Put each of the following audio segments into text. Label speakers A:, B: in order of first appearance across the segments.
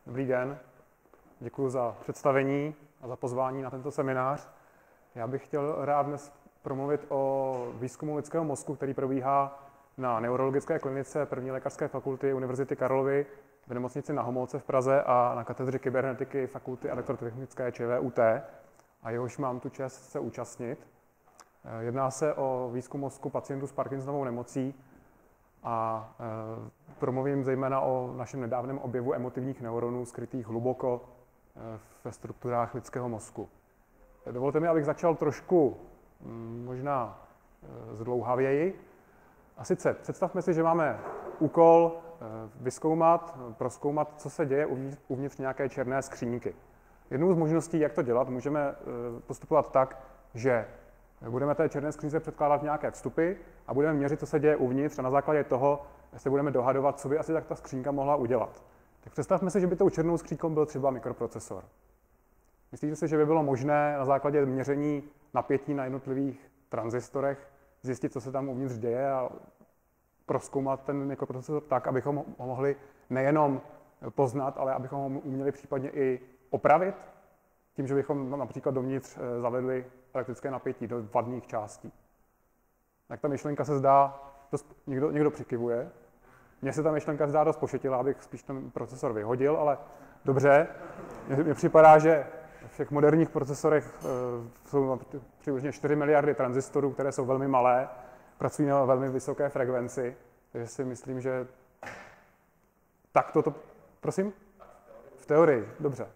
A: Dobrý den, děkuji za představení a za pozvání na tento seminář. Já bych chtěl rád dnes promluvit o výzkumu lidského mozku, který probíhá na Neurologické klinice 1. lékařské fakulty Univerzity Karlovy v nemocnici Na Homolce v Praze a na katedře kybernetiky Fakulty elektrotechnické ČVUT, a jehož mám tu čest se účastnit. Jedná se o výzkum mozku pacientů s Parkinsonovou nemocí a promluvím zejména o našem nedávném objevu emotivních neuronů skrytých hluboko ve strukturách lidského mozku. Dovolte mi, abych začal trošku možná zdlouhavěji. A sice představme si, že máme úkol prozkoumat, co se děje uvnitř nějaké černé skříňky. Jednou z možností, jak to dělat, můžeme postupovat tak, že budeme té černé skříňce předkládat nějaké vstupy a budeme měřit, co se děje uvnitř, a na základě toho se budeme dohadovat, co by asi tak ta skřínka mohla udělat. Tak představme si, že by tou černou skřínkou byl třeba mikroprocesor. Myslíte si, že by bylo možné na základě měření napětí na jednotlivých tranzistorech zjistit, co se tam uvnitř děje a prozkoumat ten mikroprocesor tak, abychom ho mohli nejenom poznat, ale abychom ho uměli případně i opravit? Tím, že bychom například dovnitř zavedli elektrické napětí do vadných částí. Tak ta myšlenka se zdá, někdo přikyvuje. Mně se ta myšlenka zdá dost pošetila, abych spíš ten procesor vyhodil, ale dobře. Mně připadá, že v těch moderních procesorech jsou přibližně 4 miliardy tranzistorů, které jsou velmi malé, pracují na velmi vysoké frekvenci, takže si myslím, že tak toto... Prosím? V teorii, dobře.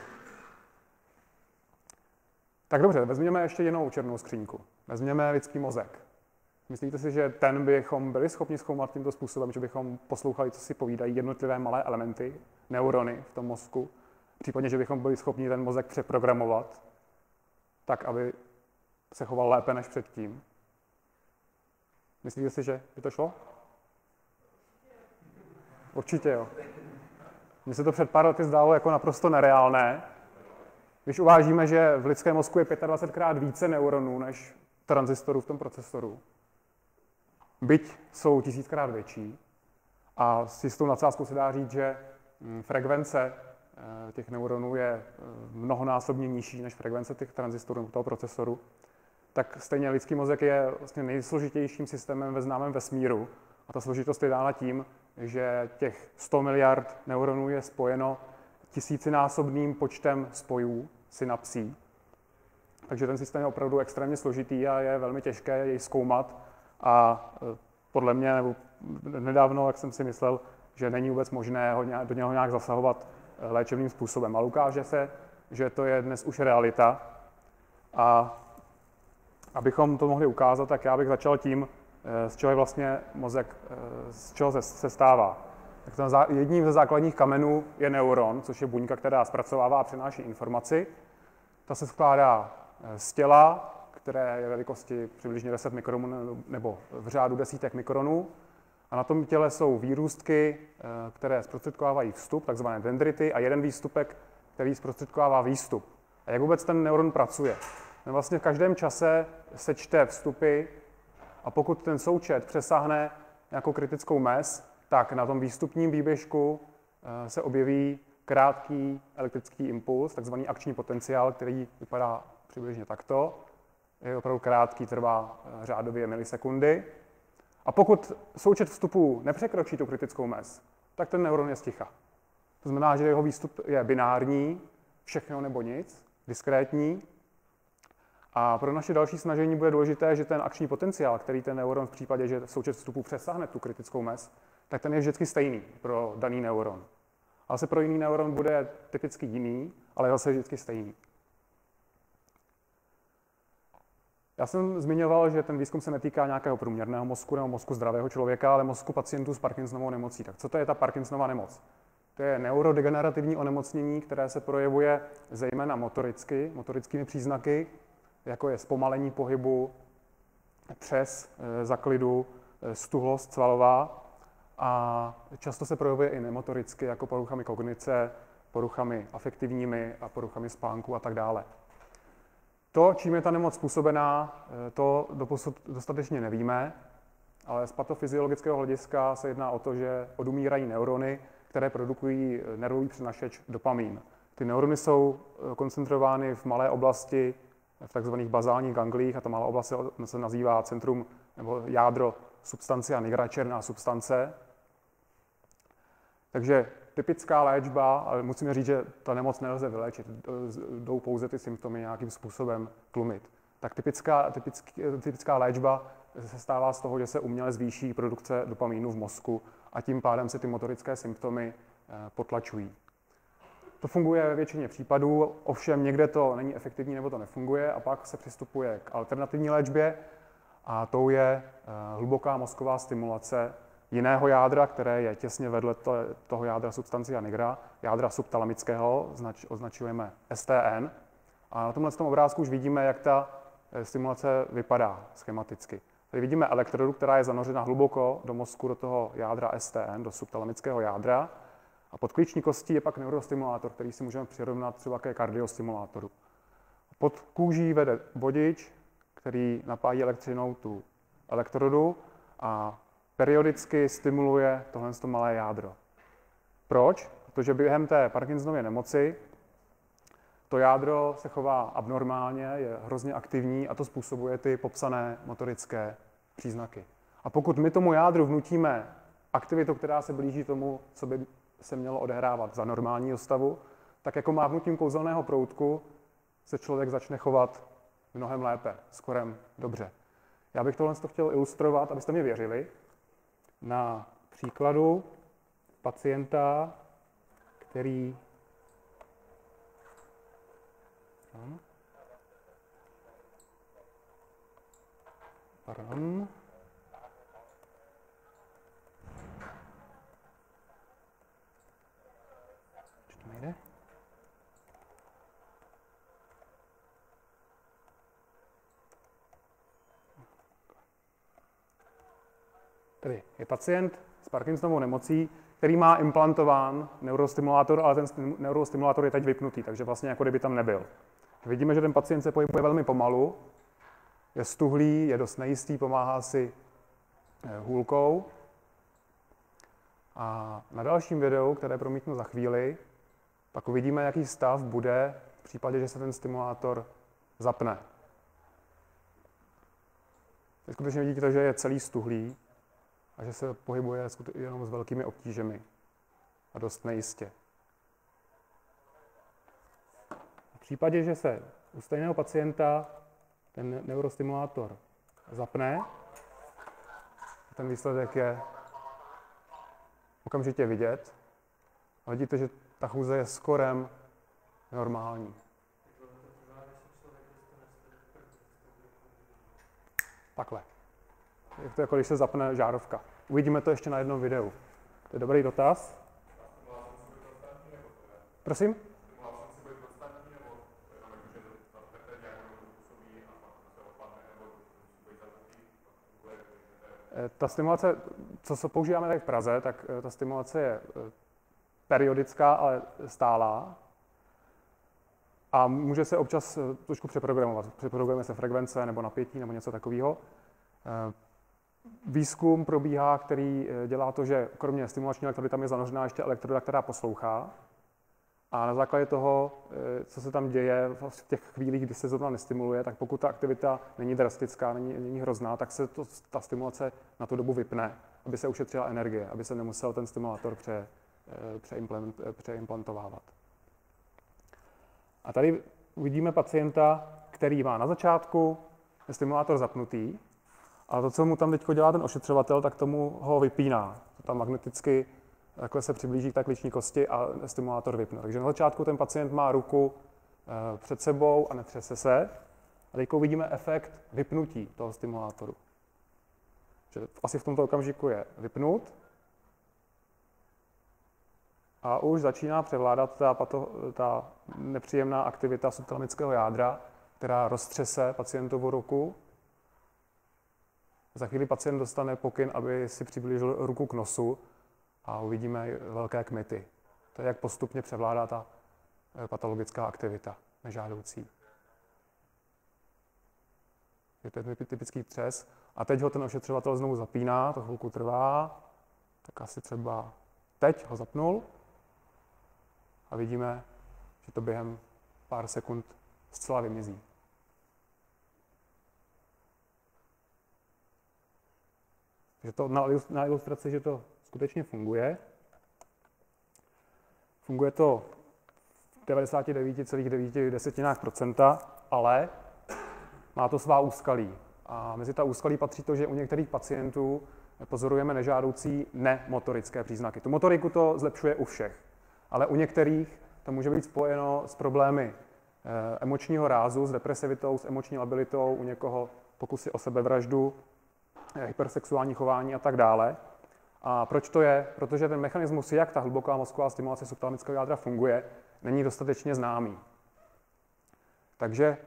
A: Tak dobře, vezměme ještě jinou černou skříňku. Vezměme lidský mozek. Myslíte si, že ten bychom byli schopni zkoumat tímto způsobem, že bychom poslouchali, co si povídají jednotlivé malé elementy, neurony v tom mozku, případně, že bychom byli schopni ten mozek přeprogramovat tak, aby se choval lépe než předtím? Myslíte si, že by to šlo? Určitě jo. Mně se to před pár lety zdálo jako naprosto nereálné. Když uvážíme, že v lidském mozku je 25krát více neuronů než tranzistorů v tom procesoru, byť jsou 1000krát větší, a s jistou nadsázkou se dá říct, že frekvence těch neuronů je mnohonásobně nižší než frekvence těch tranzistorů toho procesoru, tak stejně lidský mozek je vlastně nejsložitějším systémem ve známém vesmíru. A ta složitost je dána tím, že těch 100 miliard neuronů je spojeno tisícinásobným počtem spojů, synapsí. Takže ten systém je opravdu extrémně složitý a je velmi těžké jej zkoumat. A podle mě, nebo nedávno, jak jsem si myslel, že není vůbec možné do něho nějak zasahovat léčebným způsobem. Ale ukáže se, že to je dnes už realita. A abychom to mohli ukázat, tak já bych začal tím, z čeho je vlastně mozek, z čeho se stává. Tak jedním ze základních kamenů je neuron, což je buňka, která zpracovává a přenáší informaci. Ta se skládá z těla, které je velikosti přibližně 10 mikronů nebo v řádu desítek mikronů. A na tom těle jsou výrůstky, které zprostředkovávají vstup, takzvané dendrity, a jeden výstupek, který zprostředkovává výstup. A jak vůbec ten neuron pracuje? Ten vlastně v každém čase sečte vstupy, a pokud ten součet přesáhne nějakou kritickou mez, tak na tom výstupním výběžku se objeví krátký elektrický impuls, takzvaný akční potenciál, který vypadá přibližně takto. Je opravdu krátký, trvá řádově milisekundy. A pokud součet vstupů nepřekročí tu kritickou mez, tak ten neuron je sticha. To znamená, že jeho výstup je binární, všechno nebo nic, diskrétní. A pro naše další snažení bude důležité, že ten akční potenciál, který ten neuron v případě, že součet vstupů přesáhne tu kritickou mez, tak ten je vždycky stejný pro daný neuron. Ale se pro jiný neuron bude typicky jiný, ale zase vždycky stejný. Já jsem zmiňoval, že ten výzkum se netýká nějakého průměrného mozku nebo mozku zdravého člověka, ale mozku pacientů s Parkinsonovou nemocí. Tak co to je ta Parkinsonova nemoc? To je neurodegenerativní onemocnění, které se projevuje zejména motorickými příznaky, jako je zpomalení pohybu, přes zaklidu, stuhlost svalová, a často se projevuje i nemotoricky, jako poruchami kognice, poruchami afektivními a poruchami spánku a tak dále. To, čím je ta nemoc způsobená, to doposud dostatečně nevíme, ale z patofyziologického hlediska se jedná o to, že odumírají neurony, které produkují nervový přenašeč dopamin. Ty neurony jsou koncentrovány v malé oblasti, v takzvaných bazálních ganglích, a ta malá oblast se nazývá centrum nebo jádro substancia nigra, černá substance. Takže typická léčba, ale musíme říct, že ta nemoc nelze vyléčit, jdou pouze ty symptomy nějakým způsobem tlumit. Tak typická léčba se stává z toho, že se uměle zvýší produkce dopamínu v mozku a tím pádem se ty motorické symptomy potlačují. To funguje ve většině případů, ovšem někde to není efektivní nebo to nefunguje a pak se přistupuje k alternativní léčbě a tou je hluboká mozková stimulace jiného jádra, které je těsně vedle toho jádra substancia nigra, jádra subtalamického, označujeme STN. A na tomhle obrázku už vidíme, jak ta stimulace vypadá schematicky. Tady vidíme elektrodu, která je zanořena hluboko do mozku, do toho jádra STN, do subtalamického jádra. A pod klíční kostí je pak neurostimulátor, který si můžeme přirovnat třeba ke kardiostimulátoru. Pod kůží vede vodič, který napájí elektřinou tu elektrodu a periodicky stimuluje tohle malé jádro. Proč? Protože během té Parkinsonovy nemoci to jádro se chová abnormálně, je hrozně aktivní a to způsobuje ty popsané motorické příznaky. A pokud my tomu jádru vnutíme aktivitu, která se blíží tomu, co by se mělo odehrávat za normálního stavu, tak jako mávnutím kouzelného proutku se člověk začne chovat mnohem lépe, skorem dobře. Já bych tohle chtěl ilustrovat, abyste mě věřili, na příkladu pacienta, který Pardon. Už to nejde? Tady je pacient s Parkinsonovou nemocí, který má implantován neurostimulátor, ale ten neurostimulátor je teď vypnutý, takže vlastně jako kdyby tam nebyl. Vidíme, že ten pacient se pohybuje velmi pomalu, je stuhlý, je dost nejistý, pomáhá si hůlkou. A na dalším videu, které promítnu za chvíli, pak uvidíme, jaký stav bude v případě, že se ten stimulátor zapne. Teď skutečně vidíte, že je celý stuhlý a že se pohybuje jenom s velkými obtížemi a dost nejistě. V případě, že se u stejného pacienta ten neurostimulátor zapne, ten výsledek je okamžitě vidět a vidíte, že ta chůze je skorem normální. Takhle. Je to jako když se zapne žárovka. Uvidíme to ještě na jednom videu. To je dobrý dotaz. Prosím? Ta stimulace, co se používáme tady v Praze, tak ta stimulace je periodická, ale stálá. A může se občas trošku přeprogramovat. Přeprogramuje se frekvence nebo napětí nebo něco takového. Výzkum probíhá, který dělá to, že kromě stimulační elektrody tam je zanořená ještě elektroda, která poslouchá. A na základě toho, co se tam děje v těch chvílích, kdy se zrovna nestimuluje, tak pokud ta aktivita není drastická, není hrozná, tak se ta stimulace na tu dobu vypne, aby se ušetřila energie, aby se nemusel ten stimulátor přeimplantovávat. A tady uvidíme pacienta, který má na začátku stimulátor zapnutý, a to, co mu tam teď dělá ten ošetřovatel, tak tomu ho vypíná. Tam magneticky takhle se přiblíží k té klíční kosti a stimulátor vypne. Takže na začátku ten pacient má ruku před sebou a netřese se. A teď uvidíme efekt vypnutí toho stimulátoru. Že asi v tomto okamžiku je vypnut a už začíná převládat ta nepříjemná aktivita subtalamického jádra, která roztřese pacientovu ruku. Za chvíli pacient dostane pokyn, aby si přiblížil ruku k nosu a uvidíme velké kmity. To je, jak postupně převládá ta patologická aktivita nežádoucí. Je to typický třes. A teď ho ten ošetřovatel znovu zapíná, to chvilku trvá, tak asi třeba Teď ho zapnul a vidíme, že to během pár sekund zcela vymizí. Takže to na ilustraci, že to skutečně funguje. Funguje to v 99,9%, ale má to svá úskalí. A mezi ta úskalí patří to, že u některých pacientů pozorujeme nežádoucí nemotorické příznaky. Tu motoriku to zlepšuje u všech, ale u některých to může být spojeno s problémy emočního rázu, s depresivitou, s emoční labilitou, u někoho pokusy o sebevraždu, hypersexuální chování a tak dále. A proč to je? Protože ten mechanismus, jak ta hluboká mozková stimulace subthalamického jádra funguje, není dostatečně známý. Takže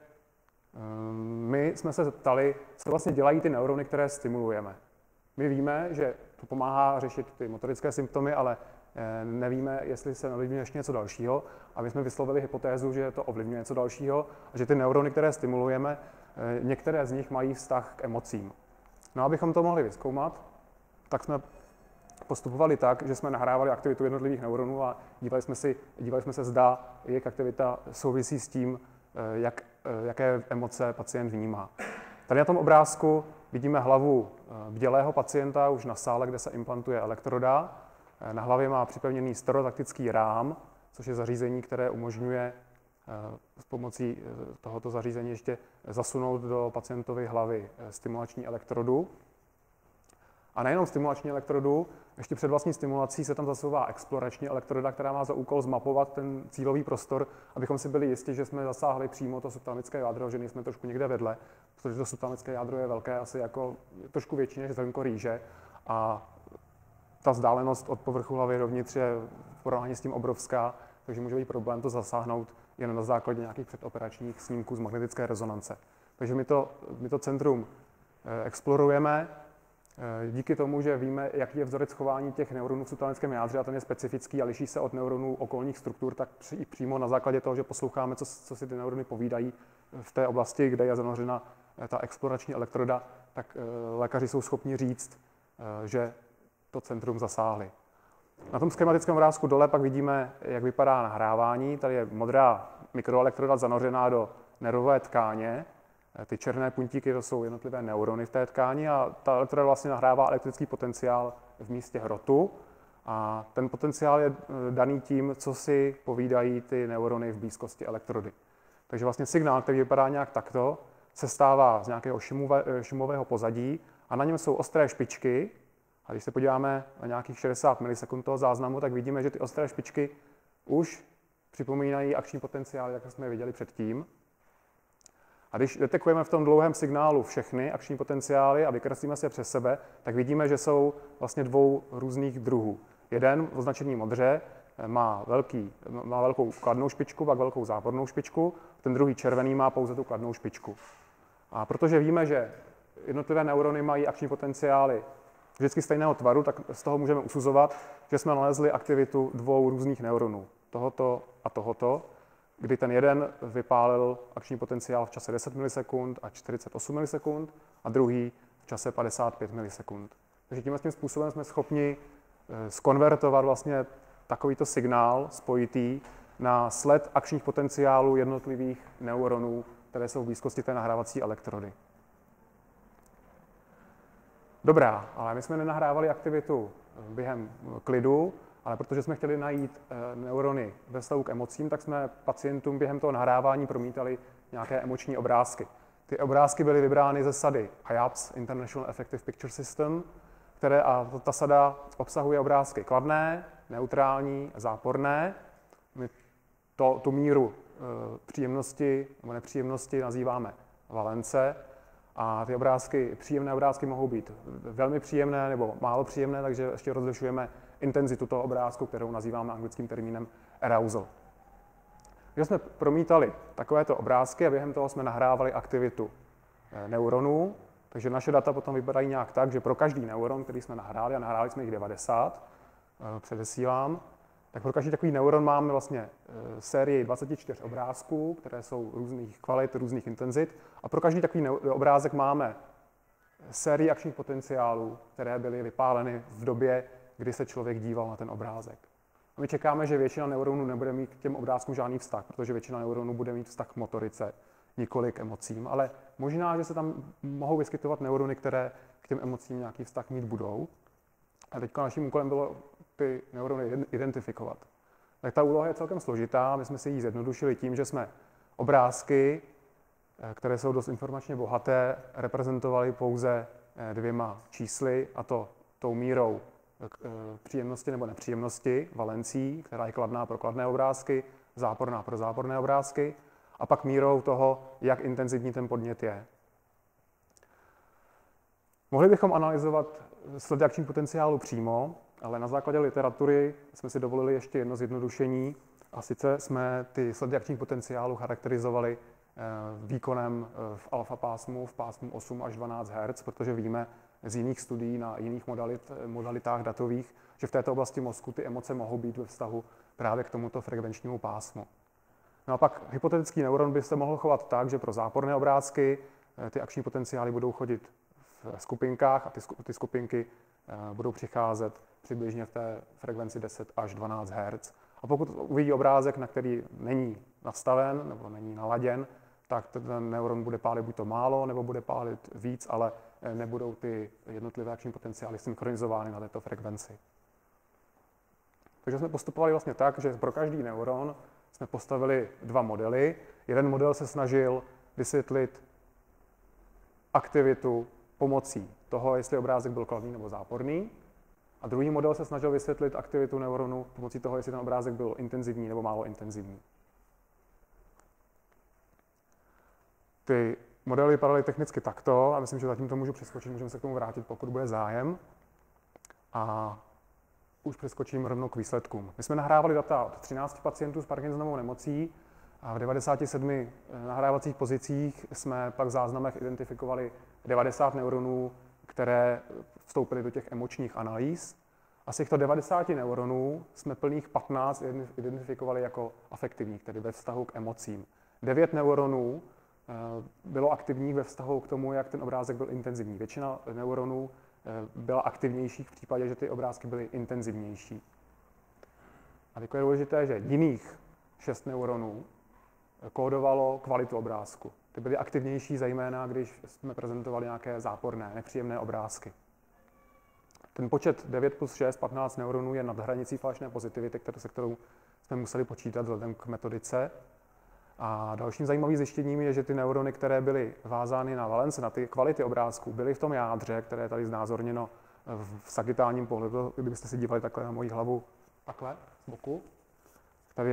A: my jsme se zeptali, co vlastně dělají ty neurony, které stimulujeme. My víme, že to pomáhá řešit ty motorické symptomy, ale nevíme, jestli se ovlivňuje ještě něco dalšího. A my jsme vyslovili hypotézu, že to ovlivňuje něco dalšího a že ty neurony, které stimulujeme, některé z nich mají vztah k emocím. No, abychom to mohli vyzkoumat, tak jsme postupovali tak, že jsme nahrávali aktivitu jednotlivých neuronů a dívali jsme se, zda jejich aktivita souvisí s tím, jaké emoce pacient vnímá. Tady na tom obrázku vidíme hlavu bdělého pacienta už na sále, kde se implantuje elektroda. Na hlavě má připevněný stereotaktický rám, což je zařízení, které umožňuje s pomocí tohoto zařízení ještě zasunout do pacientovy hlavy stimulační elektrodu. A nejenom stimulační elektrodu, ještě před vlastní stimulací se tam zasouvá explorační elektroda, která má za úkol zmapovat ten cílový prostor, abychom si byli jistí, že jsme zasáhli přímo to subthalamické jádro, že nejsme trošku někde vedle, protože to subthalamické jádro je velké, asi jako trošku větší než zrnko rýže a ta vzdálenost od povrchu hlavy dovnitř je v porovnání s tím obrovská, takže může být problém to zasáhnout jen na základě nějakých předoperačních snímků z magnetické rezonance. Takže my to centrum explorujeme. Díky tomu, že víme, jaký je vzorec chování těch neuronů v subthalamickém jádře a ten je specifický a liší se od neuronů okolních struktur, tak přímo na základě toho, že posloucháme, co si ty neurony povídají v té oblasti, kde je zanořena ta explorační elektroda, tak lékaři jsou schopni říct, že to centrum zasáhli. Na tom schematickém obrázku dole pak vidíme, jak vypadá nahrávání. Tady je modrá mikroelektroda zanořená do nervové tkáně. Ty černé puntíky, to jsou jednotlivé neurony v té tkáni a ta elektroda vlastně nahrává elektrický potenciál v místě hrotu. A ten potenciál je daný tím, co si povídají ty neurony v blízkosti elektrody. Takže vlastně signál, který vypadá nějak takto, se stává z nějakého šumového pozadí a na něm jsou ostré špičky. A když se podíváme na nějakých 60 milisekund toho záznamu, tak vidíme, že ty ostré špičky už připomínají akční potenciály, jak jsme je viděli předtím. A když detekujeme v tom dlouhém signálu všechny akční potenciály a vykreslíme si je přes sebe, tak vidíme, že jsou vlastně dvou různých druhů. Jeden označený modře má velkou kladnou špičku, pak velkou zápornou špičku, ten druhý červený má pouze tu kladnou špičku. A protože víme, že jednotlivé neurony mají akční potenciály vždycky stejného tvaru, tak z toho můžeme usuzovat, že jsme nalezli aktivitu dvou různých neuronů, tohoto a tohoto, kdy ten jeden vypálil akční potenciál v čase 10 milisekund a 48 milisekund a druhý v čase 55 milisekund. Takže tímhle tím způsobem jsme schopni zkonvertovat vlastně takovýto signál spojitý na sled akčních potenciálů jednotlivých neuronů, které jsou v blízkosti té nahrávací elektrody. Dobrá, ale my jsme nenahrávali aktivitu během klidu, ale protože jsme chtěli najít neurony ve vztahu k emocím, tak jsme pacientům během toho nahrávání promítali nějaké emoční obrázky. Ty obrázky byly vybrány ze sady IAPS, International Affective Picture System, a ta sada obsahuje obrázky kladné, neutrální, záporné. My tu míru příjemnosti nebo nepříjemnosti nazýváme valence. A ty příjemné obrázky mohou být velmi příjemné nebo málo příjemné, takže ještě rozlišujeme intenzitu toho obrázku, kterou nazýváme anglickým termínem arousal. Takže jsme promítali takovéto obrázky a během toho jsme nahrávali aktivitu neuronů, takže naše data potom vypadají nějak tak, že pro každý neuron, který jsme nahráli, a nahráli jsme jich 90, předesílám, tak pro každý takový neuron máme vlastně sérii 24 obrázků, které jsou různých kvalit, různých intenzit. A pro každý takový obrázek máme sérii akčních potenciálů, které byly vypáleny v době, kdy se člověk díval na ten obrázek. A my čekáme, že většina neuronů nebude mít k těm obrázkům žádný vztah, protože většina neuronů bude mít vztah k motorice, nikoli k emocím, ale možná, že se tam mohou vyskytovat neurony, které k těm emocím nějaký vztah mít budou. A teď naším úkolem bylo ty neurony identifikovat. Tak ta úloha je celkem složitá, my jsme si ji zjednodušili tím, že jsme obrázky, které jsou dost informačně bohaté, reprezentovali pouze dvěma čísly, a to tou mírou příjemnosti nebo nepříjemnosti, valencí, která je kladná pro kladné obrázky, záporná pro záporné obrázky, a pak mírou toho, jak intenzivní ten podnět je. Mohli bychom analyzovat sledy akčních potenciálů přímo, ale na základě literatury jsme si dovolili ještě jedno zjednodušení, a sice jsme ty sledy akčních potenciálů charakterizovali výkonem v alfa pásmu, v pásmu 8 až 12 Hz, protože víme z jiných studií na jiných modalitách datových, že v této oblasti mozku ty emoce mohou být ve vztahu právě k tomuto frekvenčnímu pásmu. No a pak hypotetický neuron by se mohl chovat tak, že pro záporné obrázky ty akční potenciály budou chodit v skupinkách a ty skupinky budou přicházet přibližně v té frekvenci 10 až 12 Hz. A pokud uvidí obrázek, na který není nastaven nebo není naladěn, tak ten neuron bude pálit buď to málo, nebo bude pálit víc, ale nebudou ty jednotlivé akční potenciály synchronizovány na této frekvenci. Takže jsme postupovali vlastně tak, že pro každý neuron jsme postavili dva modely. Jeden model se snažil vysvětlit aktivitu pomocí toho, jestli obrázek byl kladný nebo záporný. A druhý model se snažil vysvětlit aktivitu neuronu pomocí toho, jestli ten obrázek byl intenzivní nebo málo intenzivní. Ty modely vypadaly technicky takto a myslím, že zatím to můžu přeskočit, můžeme se k tomu vrátit, pokud bude zájem. A už přeskočím rovnou k výsledkům. My jsme nahrávali data od 13 pacientů s Parkinsonovou nemocí a v 97 nahrávacích pozicích jsme pak v záznamech identifikovali 90 neuronů, které vstoupily do těch emočních analýz. A z těchto 90 neuronů jsme plných 15 identifikovali jako afektivních, tedy ve vztahu k emocím. 9 neuronů bylo aktivních ve vztahu k tomu, jak ten obrázek byl intenzivní. Většina neuronů byla aktivnější v případě, že ty obrázky byly intenzivnější. A teď je důležité, že jiných 6 neuronů kódovalo kvalitu obrázku. Ty byly aktivnější zejména, když jsme prezentovali nějaké záporné, nepříjemné obrázky. Ten počet 9 plus 6, 15 neuronů je nad hranicí falešné pozitivity, se kterou jsme museli počítat vzhledem k metodice. A dalším zajímavým zjištěním je, že ty neurony, které byly vázány na valence, na ty kvality obrázků, byly v tom jádře, které je tady znázorněno v sagitálním pohledu. Kdybyste si dívali takhle na moji hlavu, takhle, z boku. Tady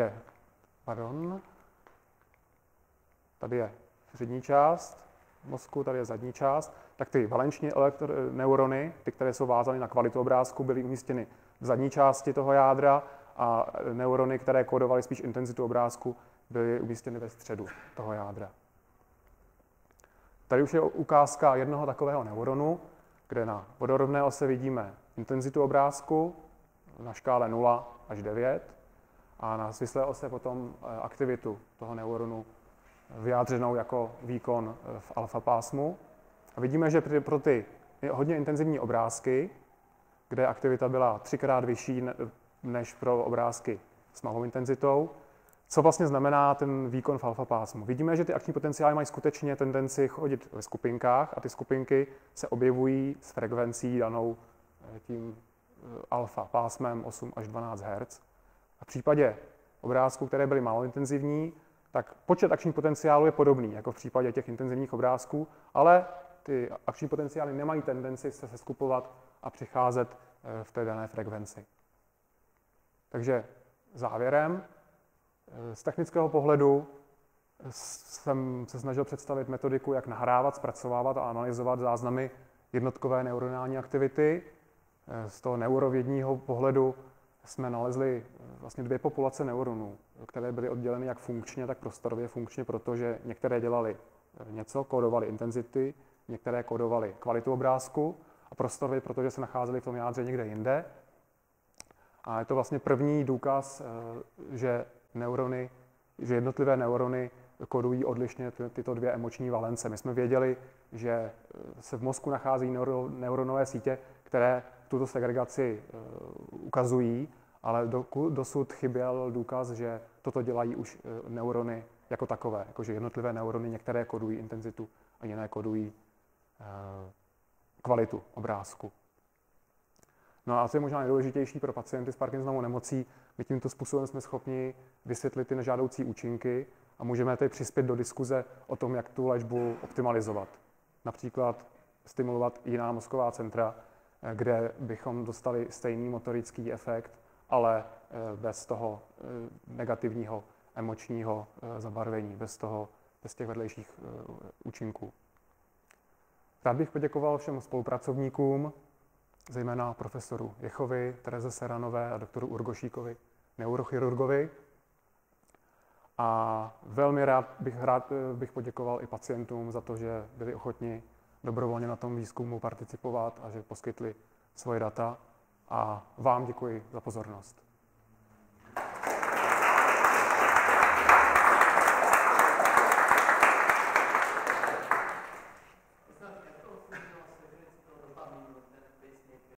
A: je přední část mozku, tady je zadní část. Tak ty valenční neurony, ty, které jsou vázány na kvalitu obrázku, byly umístěny v zadní části toho jádra a neurony, které kódovaly spíš intenzitu obrázku, byly umístěny ve středu toho jádra. Tady už je ukázka jednoho takového neuronu, kde na vodorovné ose vidíme intenzitu obrázku na škále 0 až 9 a na svislé ose potom aktivitu toho neuronu vyjádřenou jako výkon v alfa pásmu. A vidíme, že pro ty hodně intenzivní obrázky, kde aktivita byla 3krát vyšší než pro obrázky s malou intenzitou, co vlastně znamená ten výkon v alfa pásmu. Vidíme, že ty akční potenciály mají skutečně tendenci chodit ve skupinkách a ty skupinky se objevují s frekvencí danou tím alfa pásmem 8 až 12 Hz. A v případě obrázků, které byly málo intenzivní, tak počet akčních potenciálů je podobný jako v případě těch intenzivních obrázků, ale ty akční potenciály nemají tendenci se seskupovat a přicházet v té dané frekvenci. Takže závěrem, z technického pohledu jsem se snažil představit metodiku, jak nahrávat, zpracovávat a analyzovat záznamy jednotkové neuronální aktivity. Z toho neurovědního pohledu jsme nalezli vlastně dvě populace neuronů, které byly odděleny jak funkčně, tak prostorově funkčně, protože některé dělali něco, kódovaly intenzity, některé kódovaly kvalitu obrázku a prostorově, protože se nacházely v tom jádře někde jinde. A je to vlastně první důkaz, že jednotlivé neurony kodují odlišně tyto dvě emoční valence. My jsme věděli, že se v mozku nachází neuronové sítě, které tuto segregaci ukazují, ale dosud chyběl důkaz, že toto dělají už neurony jako takové, jakože jednotlivé neurony některé kodují intenzitu a jiné kodují kvalitu obrázku. No a asi je možná nejdůležitější pro pacienty s Parkinsonovou nemocí, my tímto způsobem jsme schopni vysvětlit ty nežádoucí účinky a můžeme tedy přispět do diskuze o tom, jak tu léčbu optimalizovat. Například stimulovat jiná mozková centra, kde bychom dostali stejný motorický efekt, ale bez toho negativního emočního zabarvení, bez těch vedlejších účinků. Rád bych poděkoval všem spolupracovníkům, zejména profesoru Jechovi, Tereze Seranové a doktoru Urgošíkovi, neurochirurgovi. A velmi rád bych poděkoval i pacientům za to, že byli ochotni dobrovolně na tom výzkumu participovat a že poskytli svoje data. A vám děkuji za pozornost.